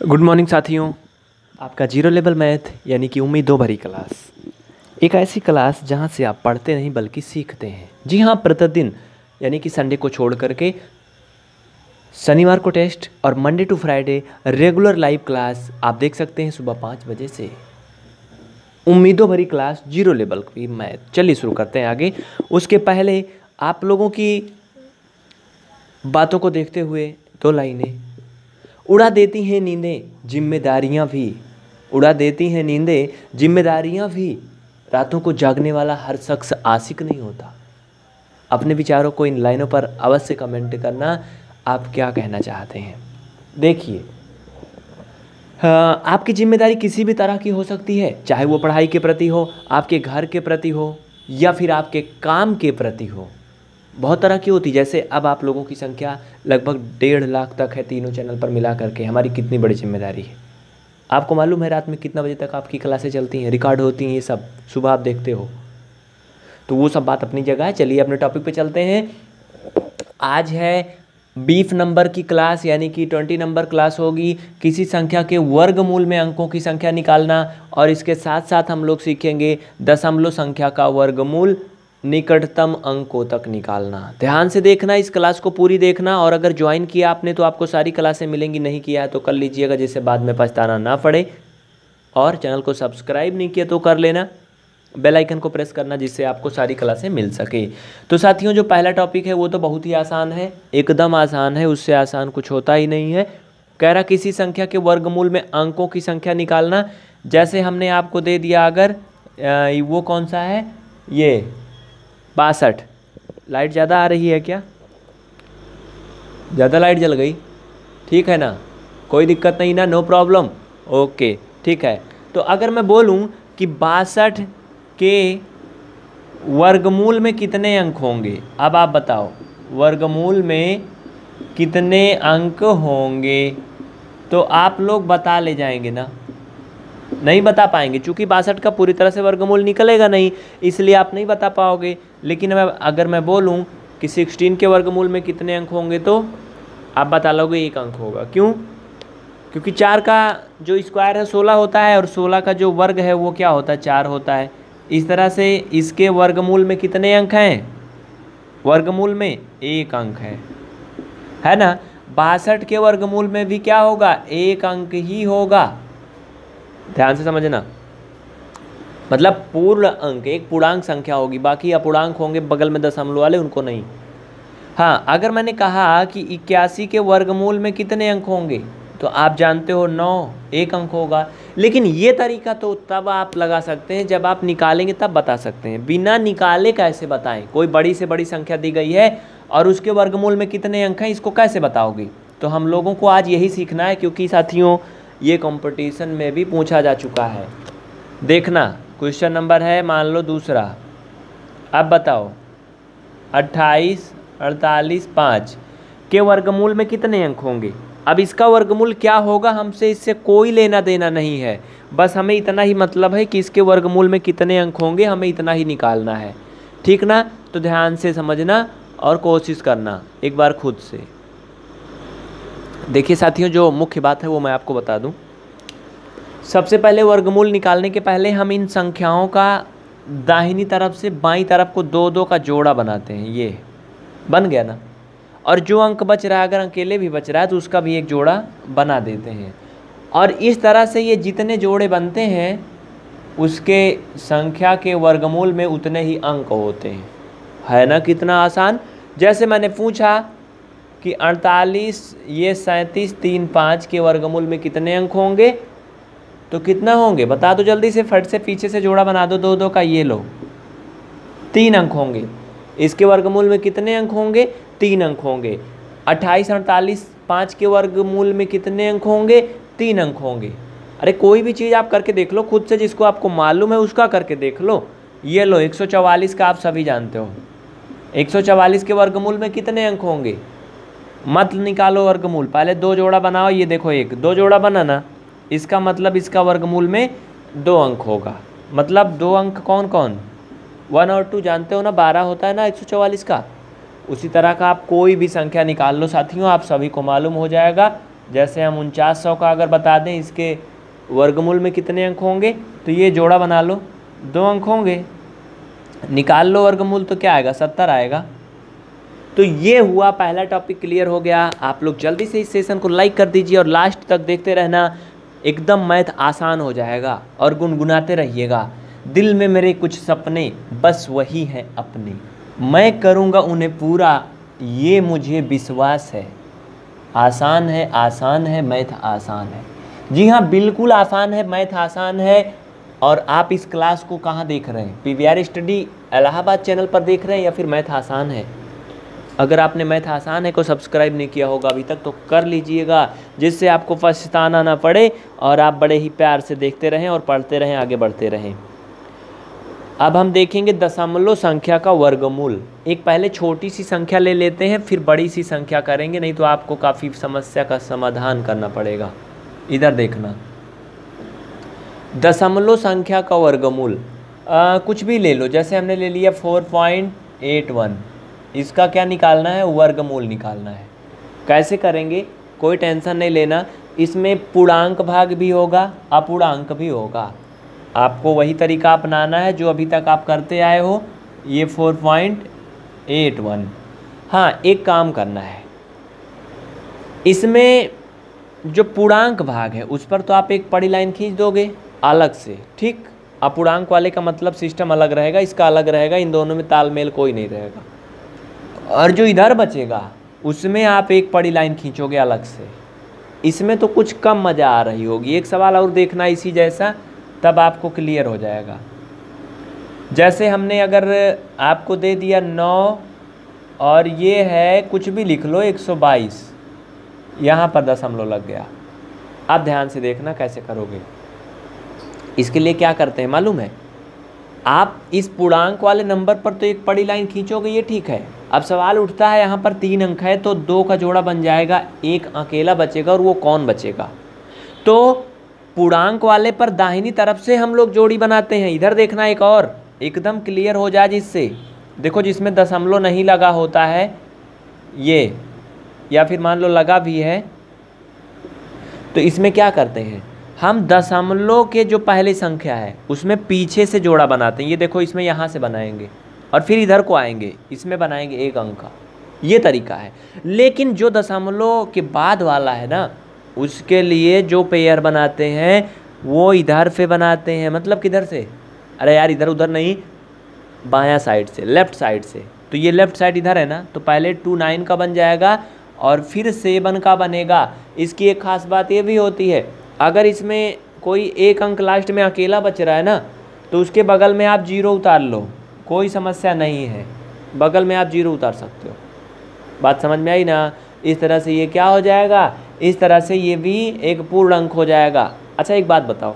Good morning साथियों। आपका zero level math यानी कि उम्मीदों भरी क्लास, एक ऐसी क्लास जहां से आप पढ़ते नहीं बल्कि सीखते हैं। जी हाँ, प्रतिदिन यानी कि संडे को छोड़ करके शनिवार को टेस्ट और Monday to Friday regular live class आप देख सकते हैं सुबह 5 बजे से। उम्मीदों भरी क्लास जीरो लेवल की मैथ। चलिए शुरू करते हैं आगे। उसके पहले आप लोगों की बातों को देखते हुए 2 लाइनें। उड़ा देती हैं नींदें जिम्मेदारियां भी, उड़ा देती हैं नींदें जिम्मेदारियां भी, रातों को जागने वाला हर शख्स आशिक नहीं होता। अपने विचारों को इन लाइनों पर अवश्य कमेंट करना, आप क्या कहना चाहते हैं। देखिए, आपकी जिम्मेदारी किसी भी तरह की हो सकती है, चाहे वो पढ़ाई के प्रति हो, आपके घर के प्रति हो या फिर आपके काम के प्रति हो। बहुत तरह की होती, जैसे अब आप लोगों की संख्या लगभग 1.5 लाख तक है तीनों चैनल पर मिला करके। हमारी कितनी बड़ी जिम्मेदारी है। आपको मालूम है रात में कितना बजे तक आपकी क्लासें चलती हैं, रिकॉर्ड होती हैं, ये सब सुबह आप देखते हो। तो वो सब बात अपनी जगह है। चलिए अपने टॉपिक पे चलते हैं। आज है 20 नंबर की क्लास, यानी कि 20 नंबर क्लास होगी। किसी संख्या के वर्गमूल में अंकों की संख्या निकालना, और इसके साथ साथ हम लोग सीखेंगे दशमलव संख्या का वर्गमूल निकटतम अंकों तक निकालना। ध्यान से देखना, इस क्लास को पूरी देखना। और अगर ज्वाइन किया आपने तो आपको सारी क्लासें मिलेंगी, नहीं किया है तो कर लीजिएगा, जिससे बाद में पछताना ना पड़े। और चैनल को सब्सक्राइब नहीं किया तो कर लेना, बेल आइकन को प्रेस करना, जिससे आपको सारी क्लासें मिल सके। तो साथियों, जो पहला टॉपिक है वो तो बहुत ही आसान है, एकदम आसान है, उससे आसान कुछ होता ही नहीं है। कह रहा किसी संख्या के वर्गमूल में अंकों की संख्या निकालना। जैसे हमने आपको दे दिया, अगर वो कौन सा है, ये 62। लाइट ज़्यादा आ रही है क्या? ज़्यादा लाइट जल गई? ठीक है ना, कोई दिक्कत नहीं ना, नो प्रॉब्लम, ओके ठीक है। तो अगर मैं बोलूं कि 62 के वर्गमूल में कितने अंक होंगे, अब आप बताओ वर्गमूल में कितने अंक होंगे, तो आप लोग बता ले जाएंगे ना? नहीं बता पाएंगे, क्योंकि 62 का पूरी तरह से वर्गमूल निकलेगा नहीं, इसलिए आप नहीं बता पाओगे। लेकिन अगर मैं बोलूं कि 16 के वर्गमूल में कितने अंक होंगे, तो आप बता लोगे 1 अंक होगा। क्यों? क्योंकि 4 का जो स्क्वायर है 16 होता है, और 16 का जो वर्ग है वो क्या होता है, 4 होता है। इस तरह से इसके वर्गमूल में कितने अंक हैं? वर्गमूल में 1 अंक है ना। 62 के वर्गमूल में भी क्या होगा, 1 अंक ही होगा। ध्यान से समझना, मतलब पूर्ण अंक, एक पूर्णांक संख्या होगी, बाकी अपूर्णांक होंगे बगल में दशमलव वाले, उनको नहीं। हाँ, अगर मैंने कहा कि 81 के वर्गमूल में कितने अंक होंगे, तो आप जानते हो 9, 1 अंक होगा। लेकिन ये तरीका तो तब आप लगा सकते हैं जब आप निकालेंगे, तब बता सकते हैं। बिना निकाले कैसे बताएं? कोई बड़ी से बड़ी संख्या दी गई है और उसके वर्गमूल में कितने अंक हैं, इसको कैसे बताओगे? तो हम लोगों को आज यही सीखना है, क्योंकि साथियों ये कंपटीशन में भी पूछा जा चुका है। देखना, क्वेश्चन नंबर है मान लो दूसरा। अब बताओ 28, 48, 5 के वर्गमूल में कितने अंक होंगे। अब इसका वर्गमूल क्या होगा हमसे इससे कोई लेना देना नहीं है, बस हमें इतना ही मतलब है कि इसके वर्गमूल में कितने अंक होंगे, हमें इतना ही निकालना है। ठीक ना? तो ध्यान से समझना और कोशिश करना एक बार खुद से। देखिए साथियों, जो मुख्य बात है वो मैं आपको बता दूं। सबसे पहले वर्गमूल निकालने के पहले हम इन संख्याओं का दाहिनी तरफ से बाईं तरफ को 2-2 का जोड़ा बनाते हैं। ये बन गया ना। और जो अंक बच रहा है, अगर अकेले भी बच रहा है तो उसका भी एक जोड़ा बना देते हैं। और इस तरह से ये जितने जोड़े बनते हैं उसके संख्या के वर्गमूल में उतने ही अंक होते हैं। है ना कितना आसान। जैसे मैंने पूछा कि 48, ये 37, 3, 5 के वर्गमूल में कितने अंक होंगे, तो कितना होंगे बता दो जल्दी से, फट से पीछे से जोड़ा बना दो 2-2 का। ये लो 3 अंक होंगे। इसके वर्गमूल में कितने अंक होंगे, 3 अंक होंगे। 28, 48, 5 के वर्गमूल में कितने अंक होंगे, 3 अंक होंगे। अरे कोई भी चीज़ आप करके देख लो खुद से, जिसको आपको मालूम है उसका करके देख लो। ये लो 144 का आप सभी जानते हो, 144 के वर्गमूल में कितने अंक होंगे। मत निकालो वर्गमूल, पहले 2 जोड़ा बनाओ। ये देखो 2 जोड़ा बना ना, इसका मतलब इसका वर्गमूल में 2 अंक होगा। मतलब 2 अंक कौन कौन, 1 और 2 जानते हो ना, 12 होता है ना 144 का। उसी तरह का आप कोई भी संख्या निकाल लो साथियों, आप सभी को मालूम हो जाएगा जैसे हम 4900 का अगर बता दें इसके वर्गमूल में कितने अंक होंगे, तो ये जोड़ा बना लो, 2 अंक होंगे, निकाल लो वर्गमूल तो क्या आएगा, 70 आएगा। तो ये हुआ पहला टॉपिक, क्लियर हो गया। आप लोग जल्दी से इस सेशन को लाइक कर दीजिए और लास्ट तक देखते रहना, एकदम मैथ आसान हो जाएगा। और गुनगुनाते रहिएगा, दिल में मेरे कुछ सपने बस वही हैं अपने, मैं करूँगा उन्हें पूरा ये मुझे विश्वास है। आसान है मैथ आसान है। जी हाँ, बिल्कुल आसान है, मैथ आसान है। और आप इस क्लास को कहाँ देख रहे हैं, PVR स्टडी इलाहाबाद चैनल पर देख रहे हैं या फिर मैथ आसान है? अगर आपने मैथ आसान है को सब्सक्राइब नहीं किया होगा अभी तक तो कर लीजिएगा, जिससे आपको पछताना ना पड़े और आप बड़े ही प्यार से देखते रहें और पढ़ते रहें, आगे बढ़ते रहें। अब हम देखेंगे दशमलव संख्या का वर्गमूल। एक पहले छोटी सी संख्या ले लेते हैं, फिर बड़ी सी संख्या करेंगे, नहीं तो आपको काफ़ी समस्या का समाधान करना पड़ेगा। इधर देखना, दशमलव संख्या का वर्गमूल कुछ भी ले लो, जैसे हमने ले लिया 4.81, इसका क्या निकालना है, वर्गमूल निकालना है। कैसे करेंगे, कोई टेंशन नहीं लेना, इसमें पूर्णांक भाग भी होगा, अपूर्णांक भी होगा। आपको वही तरीका अपनाना है जो अभी तक आप करते आए हो। ये 4.81। हाँ, एक काम करना है, इसमें जो पूर्णांक भाग है उस पर तो आप एक बड़ी लाइन खींच दोगे अलग से, ठीक। अपूर्णांक वाले का मतलब सिस्टम अलग रहेगा, इसका अलग रहेगा, इन दोनों में तालमेल कोई नहीं रहेगा। और जो इधर बचेगा उसमें आप एक बड़ी लाइन खींचोगे अलग से। इसमें तो कुछ कम मज़ा आ रही होगी, एक सवाल और देखना इसी जैसा, तब आपको क्लियर हो जाएगा। जैसे हमने अगर आपको दे दिया 9 और ये है कुछ भी लिख लो 122, यहाँ पर दशमलव लग गया। आप ध्यान से देखना कैसे करोगे। इसके लिए क्या करते हैं मालूम है, आप इस पूर्णांक वाले नंबर पर तो एक बड़ी लाइन खींचोगे, ये ठीक है। अब सवाल उठता है यहाँ पर 3 अंक है तो 2 का जोड़ा बन जाएगा, एक अकेला बचेगा, और वो कौन बचेगा। तो पूर्णांक वाले पर दाहिनी तरफ से हम लोग जोड़ी बनाते हैं। इधर देखना एक और, एकदम क्लियर हो जाए जिससे, देखो जिसमें दशमलव नहीं लगा होता है ये, या फिर मान लो लगा भी है, तो इसमें क्या करते हैं हम, दशमलव के जो पहली संख्या है उसमें पीछे से जोड़ा बनाते हैं। ये देखो, इसमें यहाँ से बनाएंगे और फिर इधर को आएंगे, इसमें बनाएंगे 1 अंक का, ये तरीका है। लेकिन जो दशमलव के बाद वाला है ना, उसके लिए जो पेयर बनाते हैं वो इधर से बनाते हैं। मतलब किधर से, अरे यार इधर उधर नहीं, बायां साइड से, लेफ़्ट साइड से। तो ये लेफ़्ट साइड इधर है ना, तो पहले 29 का बन जाएगा और फिर 7 का बनेगा। इसकी एक खास बात ये भी होती है, अगर इसमें कोई 1 अंक लास्ट में अकेला बच रहा है ना, तो उसके बगल में आप 0 उतार लो, कोई समस्या नहीं है, बगल में आप 0 उतार सकते हो। बात समझ में आई ना। इस तरह से ये क्या हो जाएगा, इस तरह से ये भी एक पूर्ण अंक हो जाएगा। अच्छा एक बात बताओ,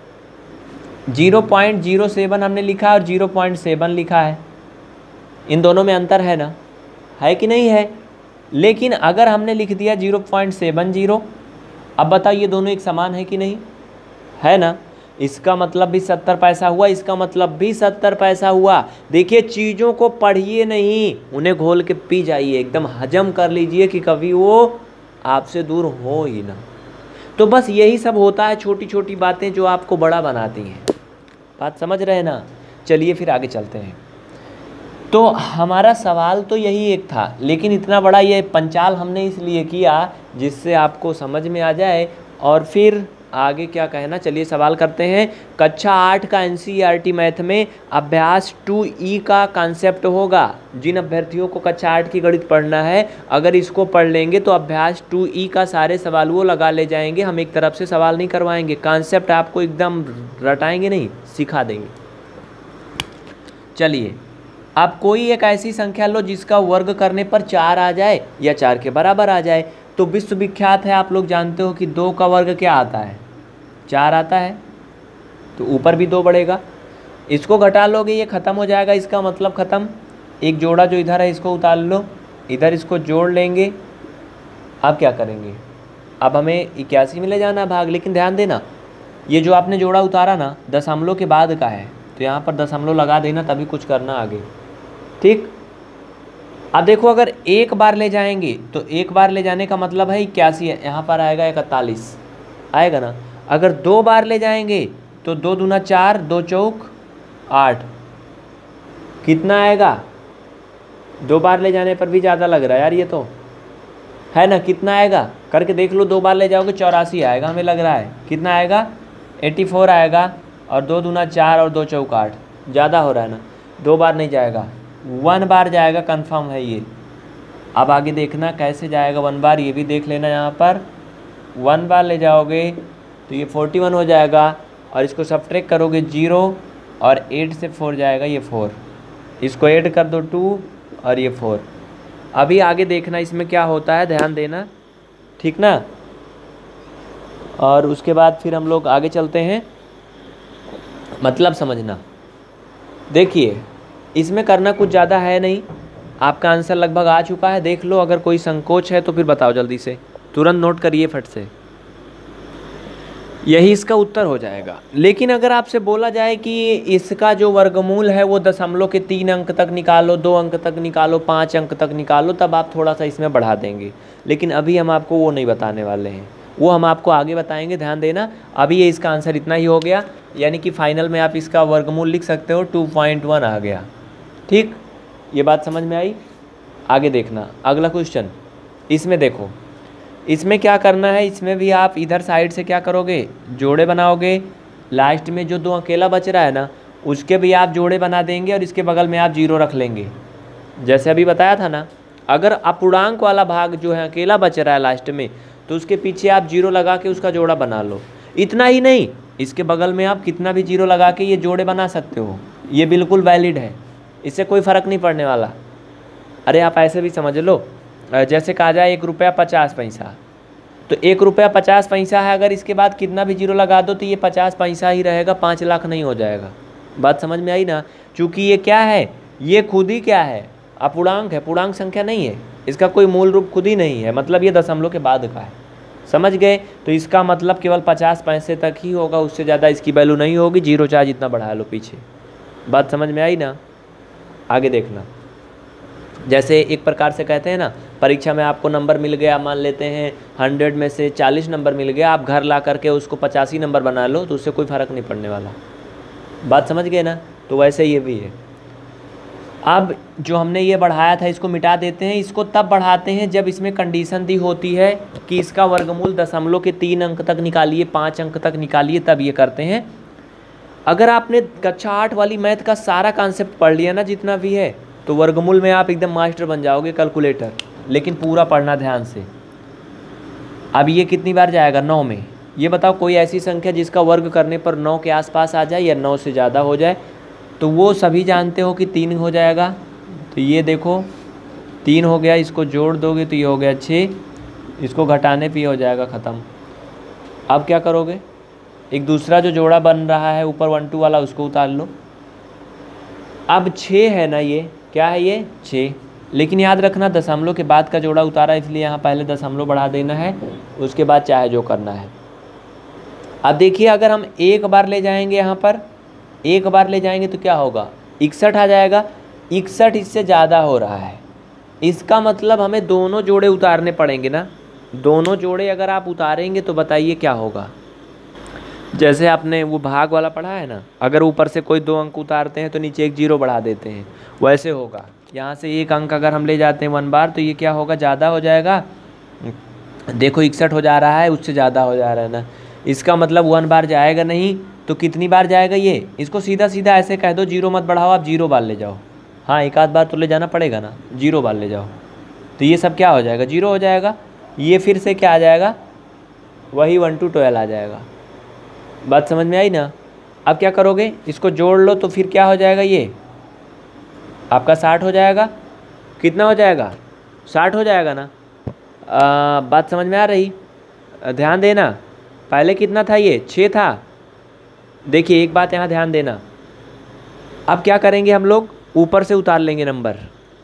0.07 हमने लिखा है और 0.7 लिखा है, इन दोनों में अंतर है ना, है कि नहीं है। लेकिन अगर हमने लिख दिया 0.70, अब बताओ ये दोनों एक समान है कि नहीं, है ना। इसका मतलब भी 70 पैसा हुआ, इसका मतलब भी 70 पैसा हुआ। देखिए, चीज़ों को पढ़िए नहीं, उन्हें घोल के पी जाइए, एकदम हजम कर लीजिए कि कभी वो आपसे दूर हो ही ना। तो बस यही सब होता है, छोटी छोटी बातें जो आपको बड़ा बनाती हैं। बात समझ रहे हैं ना। चलिए फिर आगे चलते हैं। तो हमारा सवाल तो यही एक था, लेकिन इतना बड़ा ये पंचाल हमने इसलिए किया जिससे आपको समझ में आ जाए और फिर आगे क्या कहना। चलिए सवाल करते हैं। कक्षा 8 का NCERT मैथ में अभ्यास 2E का कॉन्सेप्ट होगा। जिन अभ्यर्थियों को कक्षा 8 की गणित पढ़ना है, अगर इसको पढ़ लेंगे तो अभ्यास 2E का सारे सवाल वो लगा ले जाएंगे। हम एक तरफ से सवाल नहीं करवाएंगे, कॉन्सेप्ट आपको एकदम रटाएंगे नहीं, सिखा देंगे। चलिए, आप कोई एक ऐसी संख्या लो जिसका वर्ग करने पर 4 आ जाए या 4 के बराबर आ जाए। तो विश्व विख्यात है, आप लोग जानते हो कि 2 का वर्ग क्या आता है, 4 आता है, तो ऊपर भी 2 बढ़ेगा। इसको घटा लोगे ये ख़त्म हो जाएगा, इसका मतलब ख़त्म। एक जोड़ा जो इधर है इसको उतार लो, इधर इसको जोड़ लेंगे। अब क्या करेंगे, अब हमें 81 में ले जाना भाग। लेकिन ध्यान देना, ये जो आपने जोड़ा उतारा ना, दशमलव के बाद का है, तो यहाँ पर दशमलव लगा देना, तभी कुछ करना आगे, ठीक। अब देखो अगर एक बार ले जाएंगे तो एक बार ले जाने का मतलब है 81 है, यहाँ पर आएगा 41 आएगा ना। अगर 2 बार ले जाएंगे तो 2 दूना 4, 2 चौक 8, कितना आएगा? 2 बार ले जाने पर भी ज़्यादा लग रहा है यार ये तो, है ना। कितना आएगा करके देख लो, 2 बार ले जाओगे 84 आएगा हमें लग रहा है। कितना आएगा? 84 आएगा। और 2 दूना 4 और 2 चौक 8, ज़्यादा हो रहा है ना। 2 बार नहीं जाएगा, 1 बार जाएगा, कंफर्म है ये। अब आगे देखना कैसे जाएगा 1 बार, ये भी देख लेना। यहाँ पर 1 बार ले जाओगे तो ये 41 हो जाएगा, और इसको सब्ट्रैक्ट करोगे 0, और 8 से 4 जाएगा ये 4, इसको ऐड कर दो 2 और ये 4। अभी आगे देखना इसमें क्या होता है, ध्यान देना, ठीक ना। और उसके बाद फिर हम लोग आगे चलते हैं, मतलब समझना। देखिए इसमें करना कुछ ज़्यादा है नहीं, आपका आंसर लगभग आ चुका है, देख लो। अगर कोई संकोच है तो फिर बताओ जल्दी से, तुरंत नोट करिए फट से, यही इसका उत्तर हो जाएगा। लेकिन अगर आपसे बोला जाए कि इसका जो वर्गमूल है वो दशमलव के 3 अंक तक निकालो, 2 अंक तक निकालो, 5 अंक तक निकालो, तब आप थोड़ा सा इसमें बढ़ा देंगे। लेकिन अभी हम आपको वो नहीं बताने वाले हैं, वो हम आपको आगे बताएंगे, ध्यान देना। अभी ये इसका आंसर इतना ही हो गया, यानी कि फाइनल में आप इसका वर्गमूल लिख सकते हो 2.1 आ गया। ठीक, ये बात समझ में आई। आगे देखना अगला क्वेश्चन। इसमें देखो, इसमें क्या करना है, इसमें भी आप इधर साइड से क्या करोगे, जोड़े बनाओगे। लास्ट में जो 2 अकेला बच रहा है ना, उसके भी आप जोड़े बना देंगे, और इसके बगल में आप 0 रख लेंगे। जैसे अभी बताया था ना, अगर अपूर्णांक वाला भाग जो है अकेला बच रहा है लास्ट में, तो उसके पीछे आप 0 लगा के उसका जोड़ा बना लो। इतना ही नहीं, इसके बगल में आप कितना भी 0 लगा के ये जोड़े बना सकते हो, ये बिल्कुल वैलिड है, इससे कोई फ़र्क नहीं पड़ने वाला। अरे आप ऐसे भी समझ लो, जैसे कहा जाए 1 रुपया 50 पैसा, तो 1 रुपया 50 पैसा है, अगर इसके बाद कितना भी 0 लगा दो तो ये 50 पैसा ही रहेगा, 5 लाख नहीं हो जाएगा। बात समझ में आई ना। चूँकि ये क्या है, ये खुद ही क्या है, अपूर्णांक है, पूर्णांक संख्या नहीं है, इसका कोई मूल रूप खुद ही नहीं है, मतलब ये दशमलव के बाद का है। समझ गए? तो इसका मतलब केवल 50 पैसे तक ही होगा, उससे ज़्यादा इसकी वैल्यू नहीं होगी। 0 चाहे जितना बढ़ा लो पीछे। बात समझ में आई ना। आगे देखना, जैसे एक प्रकार से कहते हैं ना, परीक्षा में आपको नंबर मिल गया, मान लेते हैं 100 में से 40 नंबर मिल गया, आप घर ला करके उसको 85 नंबर बना लो, तो उससे कोई फ़र्क नहीं पड़ने वाला। बात समझ गए ना। तो वैसे ये भी है। अब जो हमने ये बढ़ाया था इसको मिटा देते हैं, इसको तब बढ़ाते हैं जब इसमें कंडीशन दी होती है कि इसका वर्गमूल दशमलव के 3 अंक तक निकालिए, 5 अंक तक निकालिए, तब ये करते हैं। अगर आपने कक्षा 8 वाली मैथ का सारा कॉन्सेप्ट पढ़ लिया ना, जितना भी है, तो वर्गमूल में आप एकदम मास्टर बन जाओगे, कैलकुलेटर। लेकिन पूरा पढ़ना ध्यान से। अब ये कितनी बार जाएगा? 9 में। ये बताओ कोई ऐसी संख्या जिसका वर्ग करने पर 9 के आसपास आ जाए या 9 से ज़्यादा हो जाए, तो वो सभी जानते हो कि 3 हो जाएगा। तो ये देखो 3 हो गया, इसको जोड़ दोगे तो ये हो गया 6, इसको घटाने पे हो जाएगा ख़त्म। अब क्या करोगे, एक दूसरा जो जोड़ा बन रहा है ऊपर 1 2 वाला, उसको उतार लो। अब 6 है ना, ये क्या है, ये 6। लेकिन याद रखना दशमलव के बाद का जोड़ा उतारा, इसलिए यहाँ पहले दशमलव बढ़ा देना है, उसके बाद चाहे जो करना है। अब देखिए अगर हम एक बार ले जाएंगे, यहाँ पर एक बार ले जाएंगे तो क्या होगा, 61 आ जाएगा। 61 इससे ज़्यादा हो रहा है, इसका मतलब हमें दोनों जोड़े उतारने पड़ेंगे ना। दोनों जोड़े अगर आप उतारेंगे तो बताइए क्या होगा। जैसे आपने वो भाग वाला पढ़ा है ना, अगर ऊपर से कोई 2 अंक उतारते हैं तो नीचे एक 0 बढ़ा देते हैं, वैसे होगा। यहाँ से 1 अंक अगर हम ले जाते हैं 1 बार, तो ये क्या होगा, ज़्यादा हो जाएगा। देखो 61 हो जा रहा है, उससे ज़्यादा हो जा रहा है ना, इसका मतलब 1 बार जाएगा नहीं, तो कितनी बार जाएगा ये। इसको सीधा सीधा ऐसे कह दो, 0 मत बढ़ाओ, आप 0 बार ले जाओ। हाँ, एक आध बार तो ले जाना पड़ेगा ना, 0 बार ले जाओ, तो ये सब क्या हो जाएगा, 0 हो जाएगा। ये फिर से क्या आ जाएगा, वही 1 to 12 आ जाएगा। बात समझ में आई ना। अब क्या करोगे, इसको जोड़ लो, तो फिर क्या हो जाएगा, ये आपका 60 हो जाएगा। कितना हो जाएगा, 60 हो जाएगा ना। बात समझ में आ रही, ध्यान देना। पहले कितना था, ये 6 था। देखिए एक बात यहाँ ध्यान देना, अब क्या करेंगे हम लोग, ऊपर से उतार लेंगे नंबर।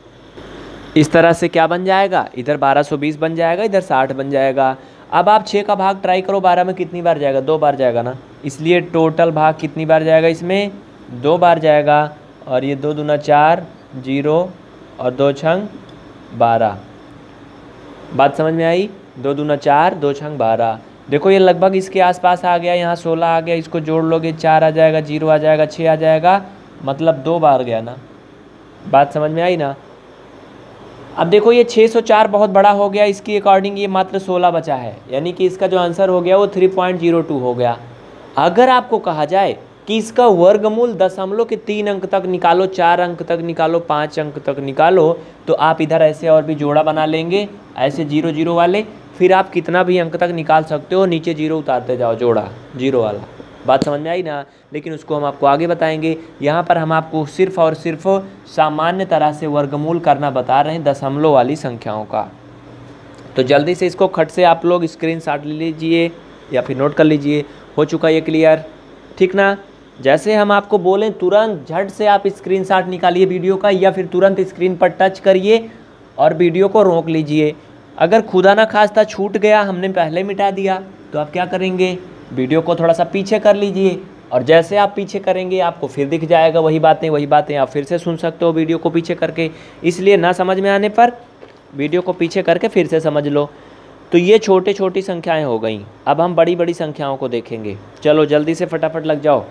इस तरह से क्या बन जाएगा, इधर 1220 बन जाएगा, इधर 60 बन जाएगा। अब आप 6 का भाग ट्राई करो, 12 में कितनी बार जाएगा, 2 बार जाएगा ना, इसलिए टोटल भाग कितनी बार जाएगा, इसमें 2 बार जाएगा। और ये 2 दूना 4, 0 और 2 छंग 12। बात समझ में आई? 2 दूना 4, 2 छंग 12। देखो ये लगभग इसके आसपास आ गया, यहाँ 16 आ गया, इसको जोड़ लोगे 4 आ जाएगा, 0 आ जाएगा, 6 आ जाएगा, मतलब 2 बार गया ना। बात समझ में आई ना? अब देखो ये 604 बहुत बड़ा हो गया, इसकी अकॉर्डिंग ये मात्र 16 बचा है, यानी कि इसका जो आंसर हो गया वो 3.02 हो गया। अगर आपको कहा जाए कि इसका वर्गमूल दशमलव के 3 अंक तक निकालो, 4 अंक तक निकालो, 5 अंक तक निकालो, तो आप इधर ऐसे और भी जोड़ा बना लेंगे, ऐसे 0 0 वाले, फिर आप कितना भी अंक तक निकाल सकते हो, नीचे 0 उतारते जाओ, जोड़ा 0 वाला। बात समझ में आई ना? लेकिन उसको हम आपको आगे बताएंगे। यहाँ पर हम आपको सिर्फ और सिर्फ सामान्य तरह से वर्गमूल करना बता रहे हैं दशमलव वाली संख्याओं का। तो जल्दी से इसको खट से आप लोग स्क्रीनशॉट ले लीजिए या फिर नोट कर लीजिए। हो चुका ये क्लियर? ठीक ना? जैसे हम आपको बोलें तुरंत झट से आप स्क्रीनशॉट निकालिए वीडियो का, या फिर तुरंत स्क्रीन पर टच करिए और वीडियो को रोक लीजिए। अगर खुदा ना खास्ता छूट गया, हमने पहले मिटा दिया, तो आप क्या करेंगे? वीडियो को थोड़ा सा पीछे कर लीजिए, और जैसे आप पीछे करेंगे आपको फिर दिख जाएगा वही बातें आप फिर से सुन सकते हो वीडियो को पीछे करके। इसलिए ना समझ में आने पर वीडियो को पीछे करके फिर से समझ लो। तो ये छोटी छोटी संख्याएं हो गई। अब हम बड़ी बड़ी संख्याओं को देखेंगे। चलो जल्दी से फटाफट लग जाओ।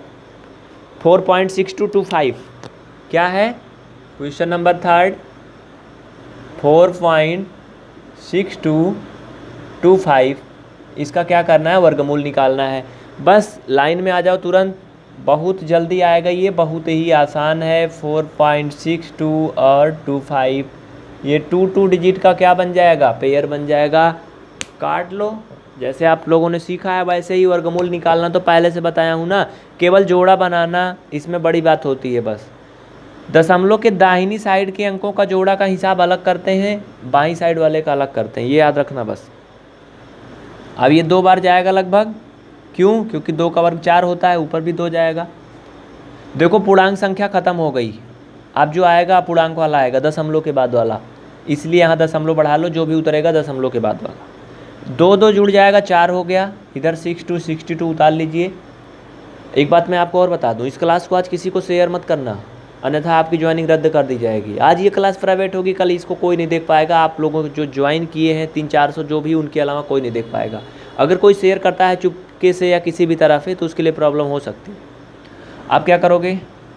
4.6225 क्या है? क्वेश्चन नंबर 3 4.6225, इसका क्या करना है? वर्गमूल निकालना है। बस लाइन में आ जाओ तुरंत, बहुत जल्दी आएगा ये, बहुत ही आसान है। 4.62 और 25, ये 2 डिजिट का क्या बन जाएगा? पेयर बन जाएगा। काट लो, जैसे आप लोगों ने सीखा है वैसे ही वर्गमूल निकालना तो पहले से बताया हूँ ना। केवल जोड़ा बनाना इसमें बड़ी बात होती है। बस दशमलव के दाहिनी साइड के अंकों का जोड़ा का हिसाब अलग करते हैं, बाईं साइड वाले का अलग करते हैं, ये याद रखना बस। अब ये 2 बार जाएगा लगभग, क्यों? क्योंकि 2 का वर्ग 4 होता है, ऊपर भी 2 जाएगा। देखो पूर्णांक संख्या खत्म हो गई, अब जो आएगा अपूर्णांक वाला आएगा, दशमलव के बाद वाला, इसलिए यहाँ दशमलव बढ़ा लो, जो भी उतरेगा दशमलव के बाद वाला। 2 2 जुड़ जाएगा, 4 हो गया। इधर 62 उतार लीजिए। एक बात मैं आपको और बता दूं, इस क्लास को आज किसी को शेयर मत करना, अन्यथा आपकी ज्वाइनिंग रद्द कर दी जाएगी। आज ये क्लास प्राइवेट होगी, कल इसको कोई नहीं देख पाएगा। आप लोगों जो ज्वाइन किए हैं 300-400 जो भी, उनके अलावा कोई नहीं देख पाएगा। अगर कोई शेयर करता है चुपके से या किसी भी तरह से, तो उसके लिए प्रॉब्लम हो सकती है। आप क्या करोगे?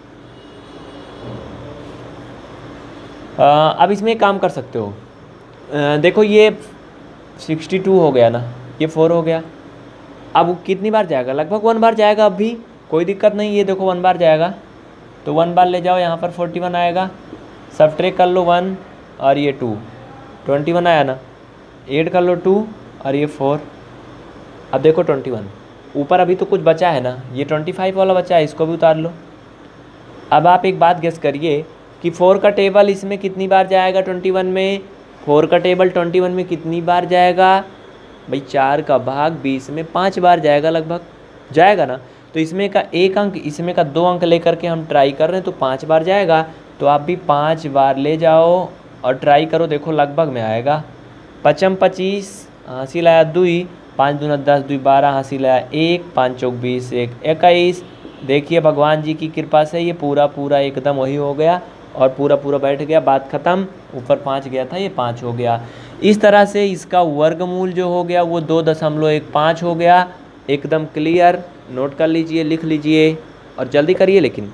अब इसमें एक काम कर सकते हो। देखो ये 62 हो गया ना, ये 4 हो गया। अब कितनी बार जाएगा? लगभग 1 बार जाएगा। अब भी कोई दिक्कत नहीं, ये देखो 1 बार जाएगा, तो 1 बार ले जाओ, यहाँ पर 41 आएगा। सब्ट्रैक्ट कर लो 1 और ये 2, 21 आया ना। ऐड कर लो 2 और ये 4। अब देखो 21 ऊपर अभी तो कुछ बचा है ना, ये 25 वाला बचा है, इसको भी उतार लो। अब आप एक बात गेस करिए कि 4 का टेबल इसमें कितनी बार जाएगा? 21 में 4 का टेबल 21 में कितनी बार जाएगा भाई? 4 का भाग 20 में 5 बार जाएगा, लगभग जाएगा ना। तो इसमें का 1 अंक, इसमें का 2 अंक लेकर के हम ट्राई कर रहे हैं, तो 5 बार जाएगा। तो आप भी 5 बार ले जाओ और ट्राई करो, देखो लगभग में आएगा। 5 25, हाँसी लाया 2, 5 दूना 10, 2 12, हाँसी लाया 1, 5 चौक 20, 1 21। देखिए भगवान जी की कृपा से ये पूरा पूरा एकदम वही हो गया और पूरा पूरा बैठ गया, बात ख़त्म। ऊपर 5 गया था, ये 5 हो गया। इस तरह से इसका वर्गमूल जो हो गया वो 2.15 हो गया। एकदम क्लियर, नोट कर लीजिए, लिख लीजिए और जल्दी करिए। लेकिन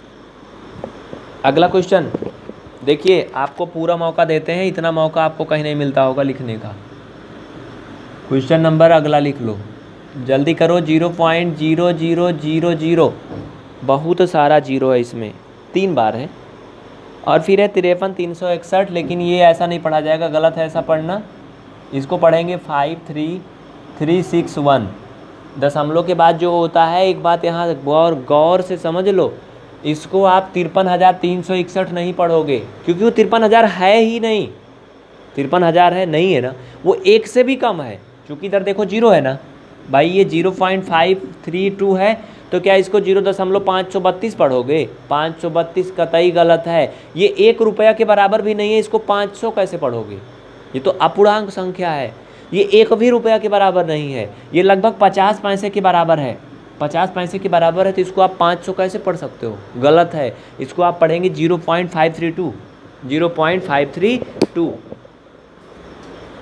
अगला क्वेश्चन देखिए, आपको पूरा मौका देते हैं, इतना मौका आपको कहीं नहीं मिलता होगा लिखने का। क्वेश्चन नंबर अगला लिख लो, जल्दी करो। 0.0000, बहुत सारा जीरो है इसमें, 3 बार है। और फिर है 53 361, लेकिन ये ऐसा नहीं पढ़ा जाएगा, गलत है ऐसा पढ़ना। इसको पढ़ेंगे 53361। दशमलव के बाद जो होता है, एक बात यहाँ गौर से समझ लो, इसको आप 53,361 नहीं पढ़ोगे, क्योंकि वो 53,000 है ही नहीं। 53,000 है नहीं है ना, वो 1 से भी कम है, क्योंकि इधर देखो 0 है ना भाई, ये 0.532 है। तो क्या इसको 0.532 पढ़ोगे? 532 कतई गलत है। ये 1 रुपया के बराबर भी नहीं है, इसको 500 कैसे पढ़ोगे? ये तो अपूर्णांक संख्या है, ये 1 भी रुपया के बराबर नहीं है, ये लगभग 50 पैसे के बराबर है। 50 पैसे के बराबर है, तो इसको आप 500 कैसे पढ़ सकते हो? गलत है, इसको आप पढ़ेंगे 0.532।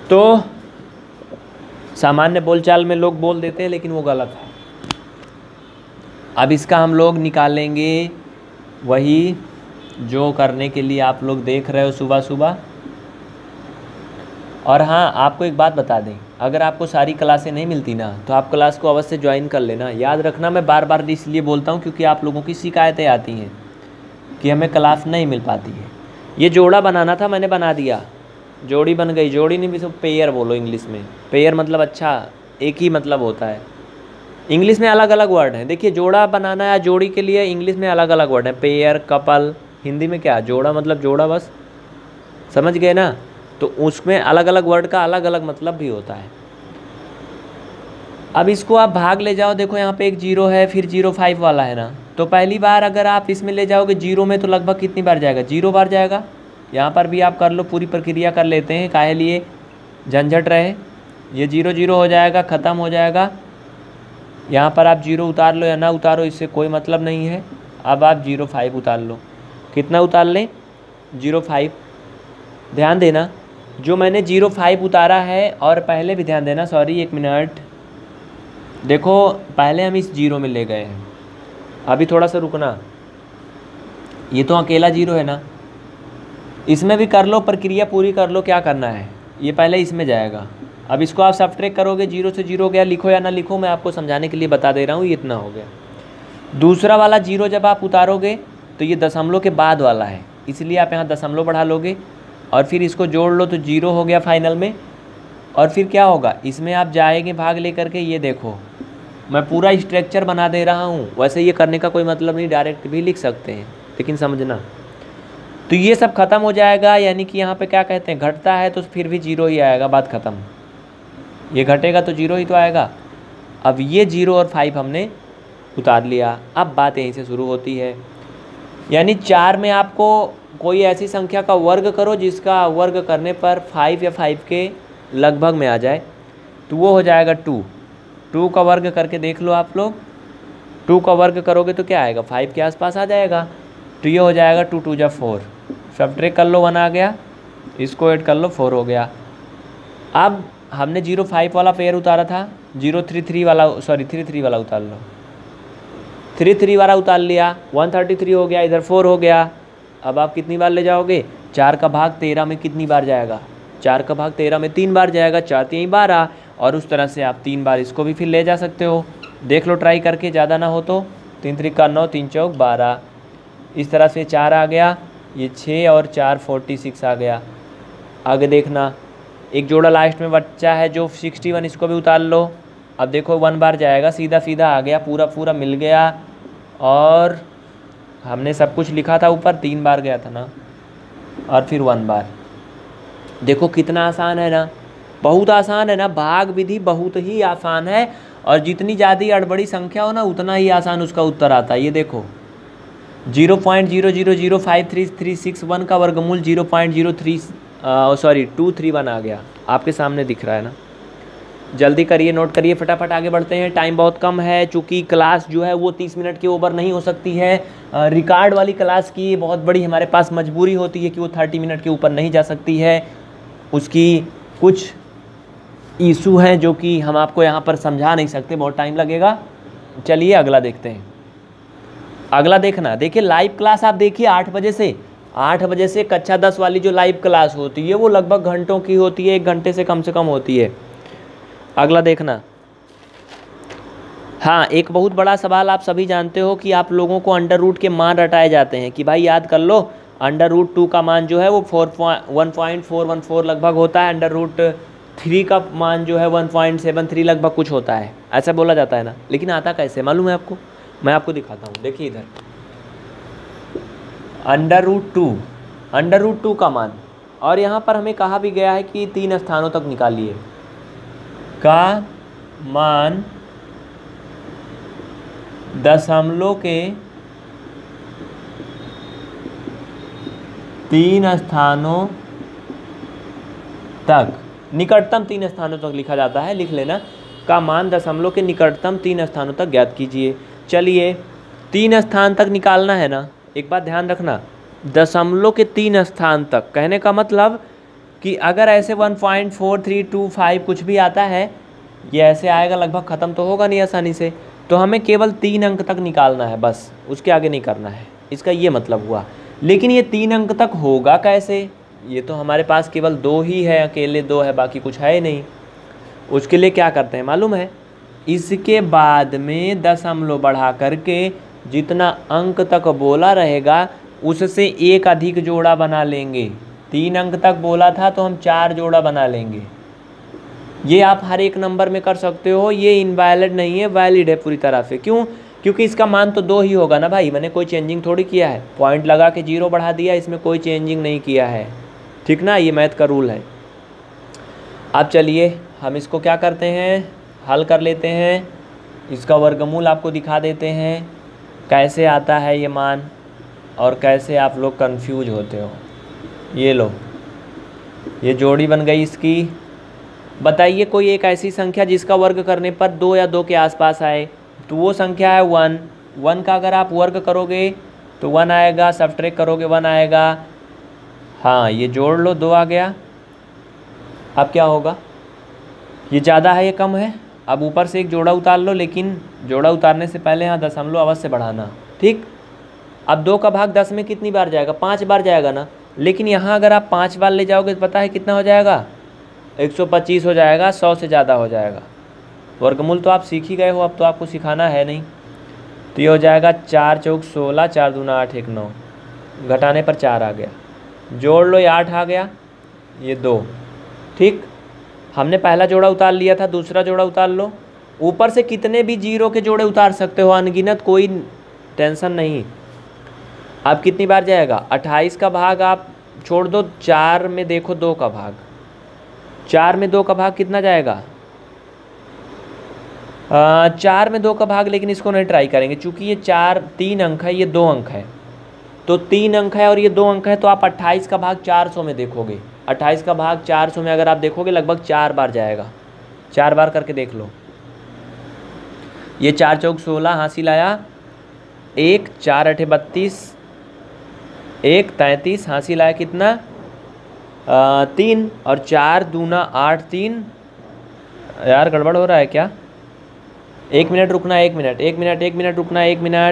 तो सामान्य बोलचाल में लोग बोल देते हैं, लेकिन वो गलत है। अब इसका हम लोग निकालेंगे वही जो करने के लिए आप लोग देख रहे हो सुबह सुबह। और हाँ, आपको एक बात बता दें, अगर आपको सारी क्लासें नहीं मिलती ना, तो आप क्लास को अवश्य ज्वाइन कर लेना। याद रखना, मैं बार बार इसलिए बोलता हूँ क्योंकि आप लोगों की शिकायतें आती हैं कि हमें क्लास नहीं मिल पाती है। ये जोड़ा बनाना था, मैंने बना दिया, जोड़ी बन गई। जोड़ी नहीं भी, सब पेयर बोलो इंग्लिश में। पेयर मतलब अच्छा, एक ही मतलब होता है। इंग्लिश में अलग अलग वर्ड हैं। देखिए, जोड़ा बनाना या जोड़ी के लिए इंग्लिश में अलग अलग वर्ड हैं, पेयर, कपल। हिंदी में क्या, जोड़ा मतलब जोड़ा, बस समझ गए ना। तो उसमें अलग अलग वर्ड का अलग अलग मतलब भी होता है। अब इसको आप भाग ले जाओ, देखो यहाँ पे एक 0 है, फिर 0 5 वाला है ना। तो पहली बार अगर आप इसमें ले जाओगे 0 में, तो लगभग कितनी बार जाएगा, 0 बार जाएगा। यहाँ पर भी आप कर लो, पूरी प्रक्रिया कर लेते हैं, काहे लिए झंझट रहे। ये 0 0 हो जाएगा, ख़त्म हो जाएगा। यहाँ पर आप 0 उतार लो या ना उतारो, इससे कोई मतलब नहीं है। अब आप 0 5 उतार लो। कितना उतार लें, 0 5। ध्यान देना, जो मैंने 0 5 उतारा है, और पहले भी ध्यान देना, सॉरी एक मिनट, देखो पहले हम इस 0 में ले गए हैं, अभी थोड़ा सा रुकना। ये तो अकेला 0 है ना, इसमें भी कर लो, प्रक्रिया पूरी कर लो। क्या करना है, ये पहले इसमें जाएगा। अब इसको आप सब्ट्रैक्ट करोगे, 0 से 0 गया, लिखो या ना लिखो, मैं आपको समझाने के लिए बता दे रहा हूँ। ये इतना हो गया। दूसरा वाला 0 जब आप उतारोगे तो ये दशमलव के बाद वाला है, इसलिए आप यहाँ दशमलव बढ़ा लोगे, और फिर इसको जोड़ लो तो 0 हो गया फाइनल में। और फिर क्या होगा, इसमें आप जाएंगे भाग लेकर के। ये देखो, मैं पूरा स्ट्रक्चर बना दे रहा हूँ। वैसे ये करने का कोई मतलब नहीं, डायरेक्ट भी लिख सकते हैं, लेकिन समझना। तो ये सब खत्म हो जाएगा, यानी कि यहाँ पे क्या कहते हैं, घटता है तो फिर भी 0 ही आएगा, बात खत्म। ये घटेगा तो 0 ही तो आएगा। अब ये 0 और 5 हमने उतार लिया। अब बात यहीं से शुरू होती है, यानी 4 में आपको कोई ऐसी संख्या का वर्ग करो जिसका वर्ग करने पर 5 या 5 के लगभग में आ जाए, तो वो हो जाएगा 2। 2 का वर्ग करके देख लो आप लोग। 2 का वर्ग करोगे तो क्या आएगा, 5 के आसपास आ जाएगा। तो ये हो जाएगा 2 2 जा 4। सब्ट्रैक्ट कर लो, 1 आ गया, इसको ऐड कर लो, 4 हो गया। अब हमने 0 5 वाला पेयर उतारा था, 0 3 3 वाला, सॉरी 3 3 वाला उतार लो। 3 3 वाला उतार लिया, 133 हो गया, इधर 4 हो गया। अब आप कितनी बार ले जाओगे, 4 का भाग 13 में कितनी बार जाएगा, 4 का भाग 13 में 3 बार जाएगा, 4 3 12। और उस तरह से आप 3 बार इसको भी फिर ले जा सकते हो। देख लो ट्राई करके, ज़्यादा ना हो तो। 3 3 का 9, 3 4 12। इस तरह से 4 आ गया, ये 6 और 4 46 आ गया। आगे देखना, एक जोड़ा लास्ट में बच्चा है जो 61, इसको भी उतार लो। अब देखो 1 बार जाएगा, सीधा सीधा आ गया, पूरा पूरा मिल गया। और हमने सब कुछ लिखा था ऊपर, 3 बार गया था ना, और फिर 1 बार। देखो कितना आसान है ना, बहुत आसान है ना। भाग विधि बहुत ही आसान है, और जितनी ज़्यादा अड़बड़ी संख्या हो ना, उतना ही आसान उसका उत्तर आता है। ये देखो 0.00053361 का वर्गमूल 231 आ गया, आपके सामने दिख रहा है ना। जल्दी करिए, नोट करिए, फटाफट आगे बढ़ते हैं, टाइम बहुत कम है। चूँकि क्लास जो है वो 30 मिनट के ऊपर नहीं हो सकती है। रिकॉर्ड वाली क्लास की बहुत बड़ी हमारे पास मजबूरी होती है कि वो 30 मिनट के ऊपर नहीं जा सकती है। उसकी कुछ इशू हैं जो कि हम आपको यहाँ पर समझा नहीं सकते, बहुत टाइम लगेगा। चलिए अगला देखते हैं। अगला देखना, देखिए लाइव क्लास आप देखिए 8 बजे से। 8 बजे से कक्षा 10 वाली जो लाइव क्लास होती है वो लगभग घंटों की होती है, 1 घंटे से कम होती है। अगला देखना, हाँ, एक बहुत बड़ा सवाल आप सभी जानते हो कि आप लोगों को अंडर रूट के मान रटाए जाते हैं कि भाई याद कर लो, अंडर रूट 2 का मान जो है वो 1.414 लगभग होता है, अंडर रूट 3 का मान जो है 1.73 लगभग कुछ होता है, ऐसा बोला जाता है ना। लेकिन आता कैसे मालूम है आपको, मैं आपको दिखाता हूँ। देखिए इधर अंडर रूट 2 का मान, और यहाँ पर हमें कहा भी गया है कि 3 स्थानों तक निकालिए का मान दशमलव के 3 स्थानों तक, निकटतम 3 स्थानों तक लिखा जाता है, लिख लेना। का मान दशमलव के निकटतम 3 स्थानों तक ज्ञात कीजिए। चलिए 3 स्थान तक निकालना है ना, एक बात ध्यान रखना, दशमलव के 3 स्थान तक, कहने का मतलब कि अगर ऐसे 1.4325 कुछ भी आता है, ये ऐसे आएगा लगभग, ख़त्म तो होगा नहीं आसानी से। तो हमें केवल 3 अंक तक निकालना है बस, उसके आगे नहीं करना है, इसका ये मतलब हुआ। लेकिन ये 3 अंक तक होगा कैसे? ये तो हमारे पास केवल 2 ही है, अकेले 2 है, बाकी कुछ है ही नहीं। उसके लिए क्या करते हैं मालूम है? इसके बाद में दशमलव बढ़ा करके जितना अंक तक बोला रहेगा उससे एक अधिक जोड़ा बना लेंगे। 3 अंक तक बोला था तो हम 4 जोड़ा बना लेंगे। ये आप हर एक नंबर में कर सकते हो, ये इनवैलिड नहीं है, वैलिड है पूरी तरह से। क्यों? क्योंकि इसका मान तो 2 ही होगा ना भाई, मैंने कोई चेंजिंग थोड़ी किया है। पॉइंट लगा के 0 बढ़ा दिया, इसमें कोई चेंजिंग नहीं किया है, ठीक ना? ये मैथ का रूल है। अब चलिए हम इसको क्या करते हैं, हल कर लेते हैं। इसका वर्गमूल आपको दिखा देते हैं कैसे आता है ये मान, और कैसे आप लोग कंफ्यूज होते हो। ये लो, ये जोड़ी बन गई इसकी। बताइए कोई एक ऐसी संख्या जिसका वर्ग करने पर 2 या 2 के आसपास आए, तो वो संख्या है 1। 1 का अगर आप वर्ग करोगे तो 1 आएगा, सब्ट्रैक्ट करोगे 1 आएगा। हाँ, ये जोड़ लो, 2 आ गया। अब क्या होगा? ये ज़्यादा है, ये कम है। अब ऊपर से एक जोड़ा उतार लो, लेकिन जोड़ा उतारने से पहले यहाँ दशमलव अवश्य बढ़ाना, ठीक? अब 2 का भाग 10 में कितनी बार जाएगा? 5 बार जाएगा ना। लेकिन यहाँ अगर आप 5 बार ले जाओगे तो पता है कितना हो जाएगा? 125 हो जाएगा, 100 से ज़्यादा हो जाएगा। वर्गमूल तो आप सीख ही गए हो, अब तो आपको सिखाना है नहीं। तो ये हो जाएगा 4 चौक 16, 4 दूना 8, 1 9, घटाने पर 4 आ गया। जोड़ लो, ये 8 आ गया, ये 2, ठीक। हमने पहला जोड़ा उतार लिया था, दूसरा जोड़ा उतार लो। ऊपर से कितने भी 0 के जोड़े उतार सकते हो, अनगिनत, कोई टेंशन नहीं। अब कितनी बार जाएगा? 28 का भाग आप छोड़ दो, 4 में देखो 2 का भाग, 4 में 2 का भाग कितना जाएगा? 4 में 2 का भाग, लेकिन इसको नहीं ट्राई करेंगे चूँकि ये 3 अंक है, ये 2 अंक है। तो 3 अंक है और ये 2 अंक है, तो आप 28 का भाग 400 में देखोगे। 28 का भाग 400 में अगर आप देखोगे लगभग 4 बार जाएगा। 4 बार करके देख लो। ये 4 चौक 16 हासिल आया, 1 4 8 32, 1 33 हासिल आया कितना? 3, और 4 दूना 8 3। यार गड़बड़ हो रहा है क्या? 1 मिनट रुकना, 1 मिनट, 1 मिनट, 1 मिनट रुकना, 1 मिनट।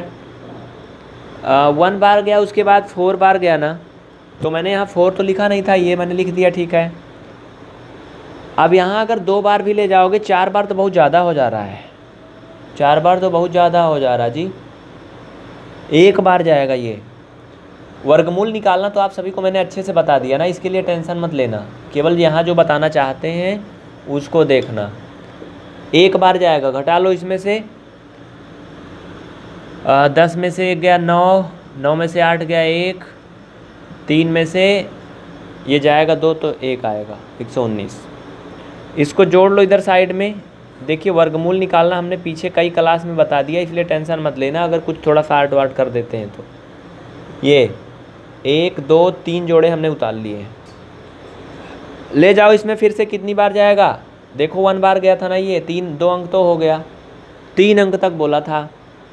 1 बार गया, उसके बाद 4 बार गया ना, तो मैंने यहाँ 4 तो लिखा नहीं था, ये मैंने लिख दिया, ठीक है। अब यहाँ अगर 2 बार भी ले जाओगे, 4 बार तो बहुत ज़्यादा हो जा रहा है, 4 बार तो बहुत ज़्यादा हो जा रहा है जी। 1 बार जाएगा ये। वर्गमूल निकालना तो आप सभी को मैंने अच्छे से बता दिया ना, इसके लिए टेंशन मत लेना, केवल यहाँ जो बताना चाहते हैं उसको देखना। 1 बार जाएगा, घटा लो इसमें से। 10 में से 1 गया 9, 9 में से 8 गया 1, 3 में से ये जाएगा 2, तो 1 आएगा, 119। इसको जोड़ लो इधर साइड में। देखिए वर्गमूल निकालना हमने पीछे कई क्लास में बता दिया, इसलिए टेंशन मत लेना अगर कुछ थोड़ा सा आर्ट वार्ट कर देते हैं तो। ये 1 2 3 जोड़े हमने उतार लिए। ले जाओ इसमें फिर से कितनी बार जाएगा? देखो 1 बार गया था ना, ये 2 अंक तो हो गया, 3 अंक तक बोला था।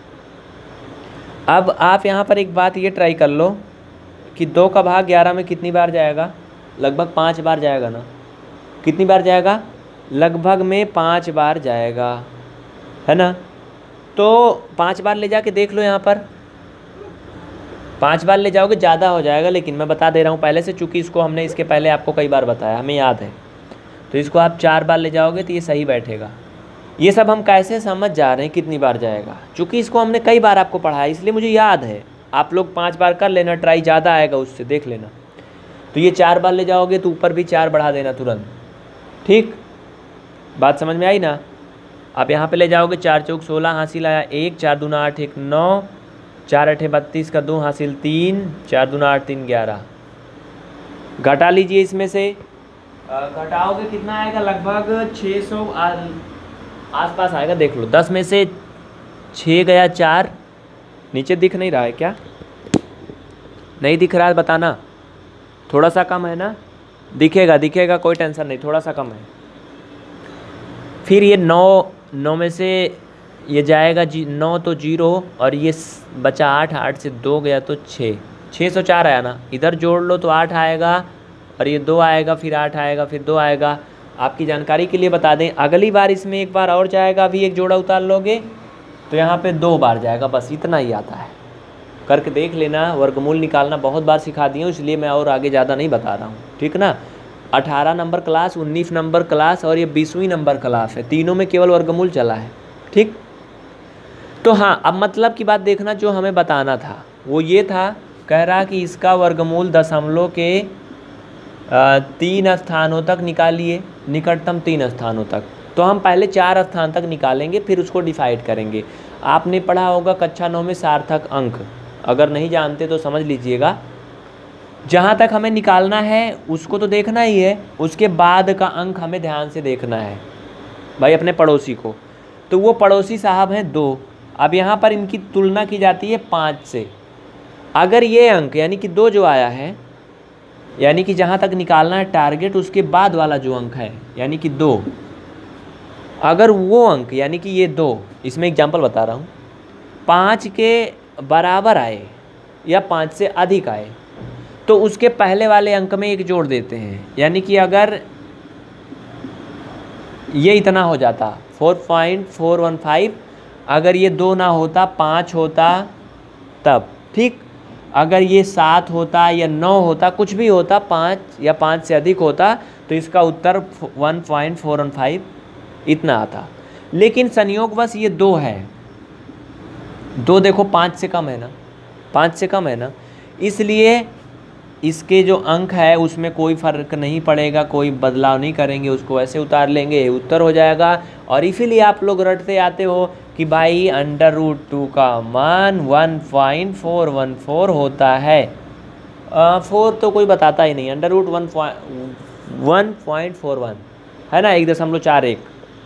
अब आप यहाँ पर एक बात ये ट्राई कर लो कि 2 का भाग 11 में कितनी बार जाएगा? लगभग 5 बार जाएगा ना। कितनी बार जाएगा? लगभग में 5 बार जाएगा, है ना। तो 5 बार ले जाके देख लो, यहाँ पर 5 बार ले जाओगे ज़्यादा हो जाएगा, लेकिन मैं बता दे रहा हूँ पहले से, चूँकि इसको हमने इसके पहले आपको कई बार बताया, हमें याद है। तो इसको आप 4 बार ले जाओगे तो ये सही बैठेगा। ये सब हम कैसे समझ जा रहे हैं कितनी बार जाएगा, चूँकि इसको हमने कई बार आपको पढ़ाया, इसलिए मुझे याद है। आप लोग 5 बार कर लेना ट्राई, ज़्यादा आएगा उससे, देख लेना। तो ये 4 बार ले जाओगे तो ऊपर भी 4 बढ़ा देना तुरंत, ठीक। बात समझ में आई ना। आप यहाँ पे ले जाओगे, 4 चौक 16 हासिल आया 1, 4 दूना 8 1 9, 4 8 32 का 2 हासिल 3, 4 दूना 8 3 11। घटा लीजिए इसमें से, घटाओगे कितना आएगा? लगभग 600 आसपास आएगा, देख लो। 10 में से 6 गया 4, नीचे दिख नहीं रहा है क्या? नहीं दिख रहा है, बताना। थोड़ा सा कम है ना? दिखेगा दिखेगा, कोई टेंशन नहीं, थोड़ा सा कम है। फिर ये 9 में से ये जाएगा 9 तो 0, और ये बचा 8, 8 से 2 गया तो 6, 604 आया ना। इधर जोड़ लो तो 8 आएगा, और ये 2 आएगा, फिर 8 आएगा, फिर 2 आएगा। आपकी जानकारी के लिए बता दें, अगली बार इसमें एक बार और जाएगा, अभी एक जोड़ा उतार लोगे तो यहाँ पे 2 बार जाएगा, बस इतना ही आता है। करके देख लेना, वर्गमूल निकालना बहुत बार सिखा दिया हूँ, इसलिए मैं और आगे ज़्यादा नहीं बता रहा हूँ, ठीक ना। 18 नंबर क्लास, 19 नंबर क्लास और ये 20वीं नंबर क्लास है, तीनों में केवल वर्गमूल चला है, ठीक। तो हाँ, अब मतलब की बात देखना, जो हमें बताना था वो ये था, कह रहा कि इसका वर्गमूल दशमलव के 3 स्थानों तक निकालिए, निकटतम 3 स्थानों तक। तो हम पहले 4 स्थान तक निकालेंगे, फिर उसको डिसाइड करेंगे। आपने पढ़ा होगा कक्षा 9 में सार्थक अंक, अगर नहीं जानते तो समझ लीजिएगा। जहाँ तक हमें निकालना है उसको तो देखना ही है, उसके बाद का अंक हमें ध्यान से देखना है भाई अपने पड़ोसी को। तो वो पड़ोसी साहब हैं 2। अब यहाँ पर इनकी तुलना की जाती है 5 से। अगर ये अंक यानी कि 2 जो आया है, यानी कि जहाँ तक निकालना है टारगेट, उसके बाद वाला जो अंक है यानी कि 2, अगर वो अंक यानी कि ये 2, इसमें एग्जाम्पल बता रहा हूँ, 5 के बराबर आए या 5 से अधिक आए तो उसके पहले वाले अंक में 1 जोड़ देते हैं। यानी कि अगर ये इतना हो जाता 4.415, अगर ये 2 ना होता 5 होता तब, ठीक। अगर ये 7 होता या 9 होता, कुछ भी होता, 5 या 5 से अधिक होता, तो इसका उत्तर 1.415 इतना आता। लेकिन संयोगवश ये 2 है, 2 देखो 5 से कम है ना, 5 से कम है ना, इसलिए इसके जो अंक है उसमें कोई फ़र्क नहीं पड़ेगा, कोई बदलाव नहीं करेंगे, उसको ऐसे उतार लेंगे, उत्तर हो जाएगा। और इसीलिए आप लोग रटते आते हो कि भाई √2 का मान 1.414 होता है। 4 तो कोई बताता ही नहीं, √1.41 है ना, 1.41।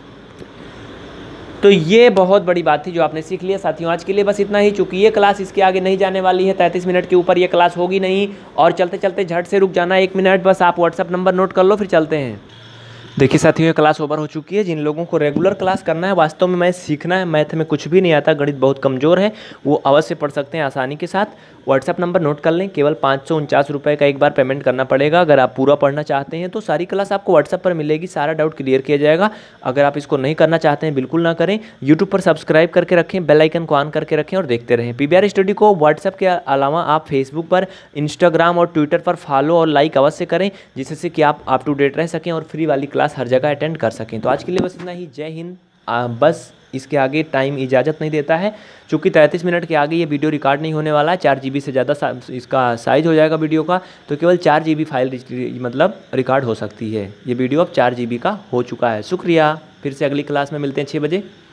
तो ये बहुत बड़ी बात थी जो आपने सीख लिया साथियों। आज के लिए बस इतना ही, चूँकि ये क्लास इसके आगे नहीं जाने वाली है, 33 मिनट के ऊपर ये क्लास होगी नहीं। और चलते चलते झट से रुक जाना 1 मिनट, बस आप व्हाट्सअप नंबर नोट कर लो, फिर चलते हैं। देखिए साथियों, ये क्लास ओवर हो चुकी है। जिन लोगों को रेगुलर क्लास करना है, वास्तव में मैथ सीखना है, मैथ में कुछ भी नहीं आता, गणित बहुत कमज़ोर है, वो अवश्य पढ़ सकते हैं आसानी के साथ। व्हाट्सअप नंबर नोट कर लें, केवल 549 रुपये का एक बार पेमेंट करना पड़ेगा। अगर आप पूरा पढ़ना चाहते हैं तो सारी क्लास आपको व्हाट्सअप पर मिलेगी, सारा डाउट क्लियर किया जाएगा। अगर आप इसको नहीं करना चाहते हैं, बिल्कुल ना करें। यूट्यूब पर सब्सक्राइब करके रखें, बेल आइकन को ऑन करके रखें और देखते रहें। PBR स्टडी को व्हाट्सअप के अलावा आप फेसबुक पर, इंस्टाग्राम और ट्विटर पर फॉलो और लाइक अवश्य करें, जिससे कि आप अप टू डेट रह सकें और फ्री वाली क्लास हर जगह अटेंड कर सकें। तो आज के लिए बस इतना ही। जय हिंद। बस इसके आगे टाइम इजाज़त नहीं देता है, चूँकि 33 मिनट के आगे ये वीडियो रिकॉर्ड नहीं होने वाला है। 4 GB से ज़्यादा इसका साइज़ हो जाएगा वीडियो का, तो केवल 4 GB फाइल मतलब रिकॉर्ड हो सकती है। ये वीडियो अब 4 GB का हो चुका है। शुक्रिया। फिर से अगली क्लास में मिलते हैं 6 बजे।